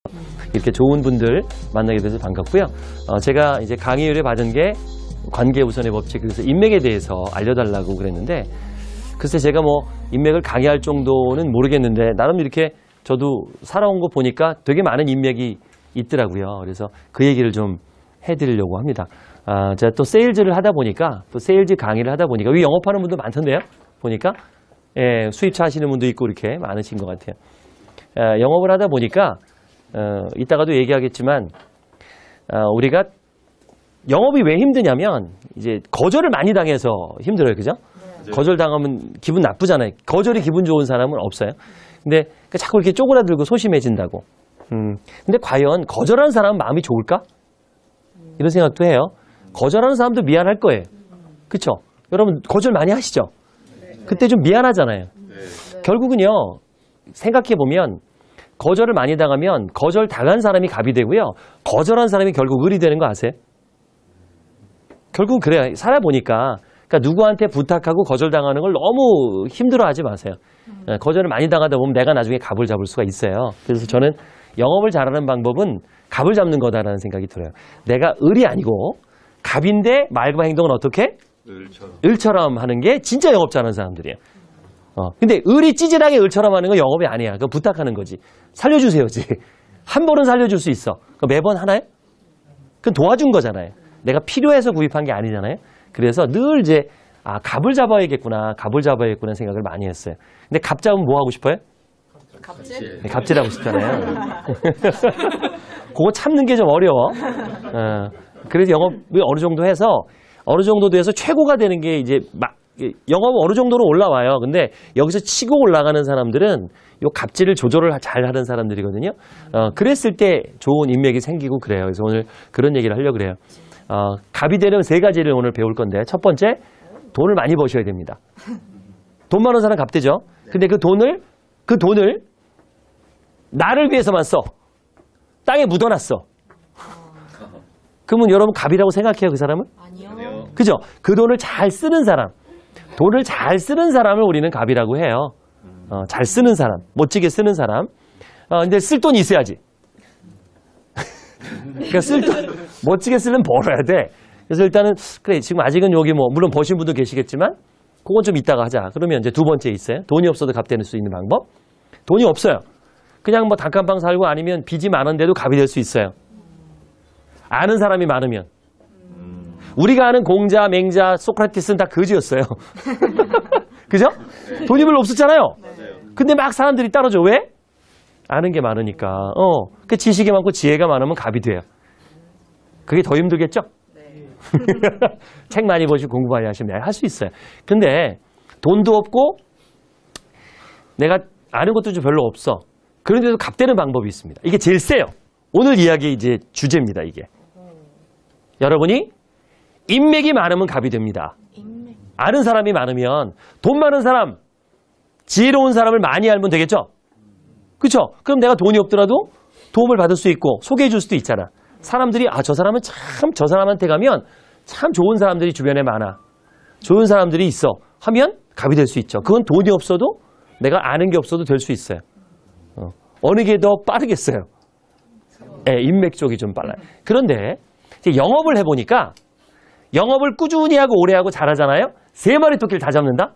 이렇게 좋은 분들 만나게 돼서 반갑고요. 제가 이제 강의를 받은 게 관계 우선의 법칙, 그래서 인맥에 대해서 알려달라고 그랬는데, 글쎄 제가 뭐 인맥을 강의할 정도는 모르겠는데, 나름 이렇게 저도 살아온 거 보니까 되게 많은 인맥이 있더라고요. 그래서 그 얘기를 좀 해드리려고 합니다. 제가 또 세일즈를 하다 보니까, 또 세일즈 강의를 하다 보니까, 여기 영업하는 분도 많던데요? 보니까. 예, 수입차 하시는 분도 있고 이렇게 많으신 것 같아요. 영업을 하다 보니까, 이따가도 얘기하겠지만, 우리가 영업이 왜 힘드냐면, 이제 거절을 많이 당해서 힘들어요. 그죠? 네. 거절당하면 기분 나쁘잖아요. 거절이 기분 좋은 사람은 없어요. 근데 자꾸 이렇게 쪼그라들고 소심해진다고. 근데 과연 거절하는 사람은 마음이 좋을까? 이런 생각도 해요. 거절하는 사람도 미안할 거예요. 그쵸? 여러분, 거절 많이 하시죠? 그때 좀 미안하잖아요. 결국은요, 생각해보면, 거절을 많이 당하면 거절 당한 사람이 갑이 되고요. 거절한 사람이 결국 을이 되는 거 아세요? 결국은 그래요. 살아보니까. 그러니까 누구한테 부탁하고 거절당하는 걸 너무 힘들어하지 마세요. 거절을 많이 당하다 보면 내가 나중에 갑을 잡을 수가 있어요. 그래서 저는 영업을 잘하는 방법은 갑을 잡는 거다라는 생각이 들어요. 내가 을이 아니고 갑인데 말과 행동은 어떻게? 을처럼 하는 게 진짜 영업 잘하는 사람들이에요. 근데 을이 찌질하게 을처럼 하는 건 영업이 아니야. 그거 부탁하는 거지. 살려주세요지. 한 번은 살려줄 수 있어. 매번 하나요? 그건 도와준 거잖아요. 내가 필요해서 구입한 게 아니잖아요. 그래서 늘 이제 갑을 잡아야겠구나, 갑을 잡아야겠구나 생각을 많이 했어요. 근데 갑 잡으면 뭐 하고 싶어요? 갑질? 네, 갑질하고 싶잖아요. 그거 참는 게 좀 어려워. 그래서 영업을 어느 정도 해서 어느 정도 돼서 최고가 되는 게 이제 영업은 어느 정도로 올라와요. 근데 여기서 치고 올라가는 사람들은 요 갑질을 조절을 잘 하는 사람들이거든요. 그랬을 때 좋은 인맥이 생기고 그래요. 그래서 오늘 그런 얘기를 하려고 그래요. 갑이 되는 세 가지를 오늘 배울 건데, 첫 번째, 돈을 많이 버셔야 됩니다. 돈 많은 사람 갑 되죠? 근데 그 돈을 나를 위해서만 써. 땅에 묻어놨어. 그러면 여러분 갑이라고 생각해요, 그 사람은? 아니요. 그죠? 그 돈을 잘 쓰는 사람. 돈을 잘 쓰는 사람을 우리는 갑이라고 해요. 잘 쓰는 사람. 멋지게 쓰는 사람. 근데 쓸 돈이 있어야지. 그러니까 멋지게 쓰려면 벌어야 돼. 그래서 일단은, 그래, 지금 아직은 여기 물론 버신 분도 계시겠지만, 그건 좀 이따가 하자. 그러면 이제 두 번째 있어요. 돈이 없어도 갑 되는 수 있는 방법. 돈이 없어요. 그냥 단칸방 살고 아니면 빚이 많은데도 갑이 될 수 있어요. 아는 사람이 많으면. 우리가 아는 공자, 맹자, 소크라테스는 다 거지였어요. 그죠? 돈이 별로 없었잖아요. 근데 막 사람들이 따라줘. 왜? 아는 게 많으니까. 그 지식이 많고 지혜가 많으면 갑이 돼요. 그게 더 힘들겠죠? 네. 책 많이 보시고 공부 많이 하시면 할 수 있어요. 근데 돈도 없고 내가 아는 것도 좀 별로 없어. 그런데도 갑 되는 방법이 있습니다. 이게 제일 세요. 오늘 이야기 이제 주제입니다, 이게. 여러분이 인맥이 많으면 갑이 됩니다. 아는 사람이 많으면, 돈 많은 사람, 지혜로운 사람을 많이 알면 되겠죠? 그렇죠? 그럼 내가 돈이 없더라도 도움을 받을 수 있고 소개해 줄 수도 있잖아. 사람들이 저 사람은 참, 저 사람한테 가면 참 좋은 사람들이 주변에 많아. 좋은 사람들이 있어. 하면 갑이 될 수 있죠. 그건 돈이 없어도 내가 아는 게 없어도 될 수 있어요. 어느 게 더 빠르겠어요? 네, 인맥 쪽이 좀 빨라요. 그런데 영업을 해보니까 영업을 꾸준히 하고 오래 하고 잘하잖아요. 세 마리 토끼를 다 잡는다?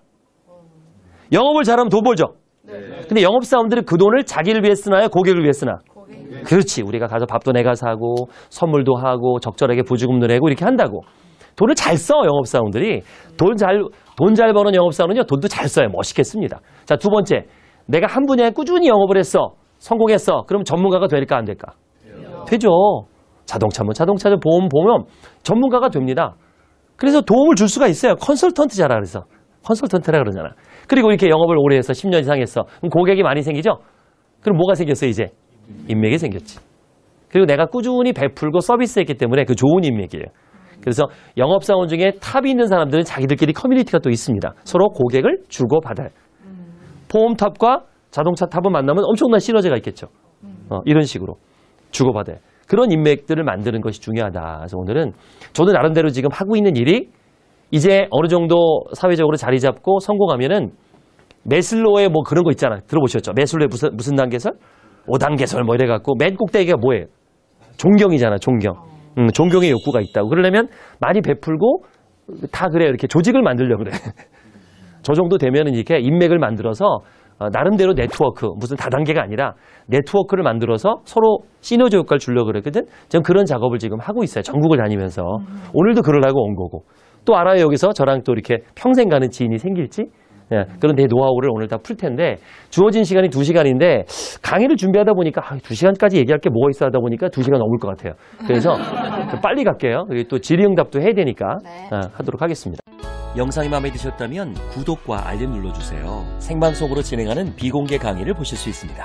영업을 잘하면 돈 벌죠? 네. 근데 영업사원들은 그 돈을 자기를 위해 쓰나요? 고객을 위해 쓰나? 고객. 그렇지. 우리가 가서 밥도 내가 사고 선물도 하고 적절하게 보조금도 내고 이렇게 한다고. 돈을 잘 써, 영업사원들이. 돈 잘 버는 영업사원은요, 돈도 잘 써요. 멋있게 씁니다. 자, 두 번째. 내가 한 분야에 꾸준히 영업을 했어. 성공했어. 그럼 전문가가 될까, 안 될까? 되죠. 자동차면 자동차죠. 보험 보면 전문가가 됩니다. 그래서 도움을 줄 수가 있어요. 컨설턴트잖아. 그래서 컨설턴트라 그러잖아. 그리고 이렇게 영업을 오래 해서 10년 이상 했어. 그럼 고객이 많이 생기죠? 그럼 뭐가 생겼어, 이제? 인맥이 생겼지. 그리고 내가 꾸준히 베풀고 서비스했기 때문에 그 좋은 인맥이에요. 그래서 영업사원 중에 탑이 있는 사람들은 자기들끼리 커뮤니티가 또 있습니다. 서로 고객을 주고받아요. 보험탑과 자동차 탑을 만나면 엄청난 시너지가 있겠죠. 이런 식으로 주고받아요. 그런 인맥들을 만드는 것이 중요하다. 그래서 오늘은 저도 나름대로 지금 하고 있는 일이 이제 어느 정도 사회적으로 자리 잡고 성공하면은 매슬로의 그런 거 있잖아. 들어보셨죠? 매슬로의 무슨 단계설? 오단개설 뭐 이래갖고 맨 꼭대기가 뭐예요? 존경이잖아, 존경. 존경의 욕구가 있다고. 그러려면 많이 베풀고 다 그래 이렇게 조직을 만들려고 그래. 저 정도 되면은 이렇게 인맥을 만들어서 나름대로 네트워크, 무슨 다단계가 아니라 네트워크를 만들어서 서로 시너지 효과를 주려고 그랬거든. 저는 그런 작업을 지금 하고 있어요. 전국을 다니면서. 오늘도 그러려고 온 거고. 또 알아요, 여기서 저랑 또 이렇게 평생 가는 지인이 생길지. 예, 그런 내 노하우를 오늘 다 풀 텐데, 주어진 시간이 2시간인데 강의를 준비하다 보니까 2시간까지 얘기할 게 뭐가 있어 하다 보니까 2시간 넘을 것 같아요. 그래서 좀 빨리 갈게요. 그리고 또 질의응답도 해야 되니까 하도록 하겠습니다. 영상이 마음에 드셨다면 구독과 알림 눌러주세요. 생방송으로 진행하는 비공개 강의를 보실 수 있습니다.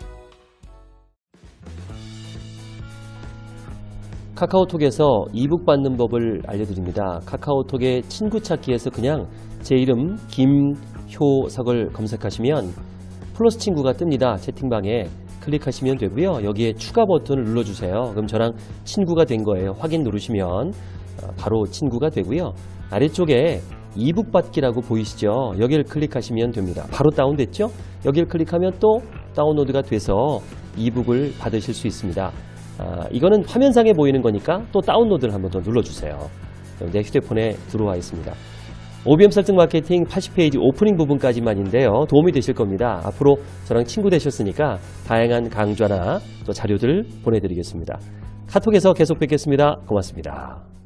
카카오톡에서 이북 받는 법을 알려드립니다. 카카오톡의 친구 찾기에서 그냥 제 이름 김효석을 검색하시면 플러스 친구가 뜹니다. 채팅방에 클릭하시면 되고요. 여기에 추가 버튼을 눌러주세요. 그럼 저랑 친구가 된 거예요. 확인 누르시면 바로 친구가 되고요. 아래쪽에 이북 받기라고 보이시죠? 여기를 클릭하시면 됩니다. 바로 다운됐죠? 여기를 클릭하면 또 다운로드가 돼서 이북을 받으실 수 있습니다. 이거는 화면상에 보이는 거니까 또 다운로드를 한번 더 눌러주세요. 내 휴대폰에 들어와 있습니다. OBM 설득 마케팅 80페이지 오프닝 부분까지만인데요. 도움이 되실 겁니다. 앞으로 저랑 친구 되셨으니까 다양한 강좌나 또 자료들 보내드리겠습니다. 카톡에서 계속 뵙겠습니다. 고맙습니다.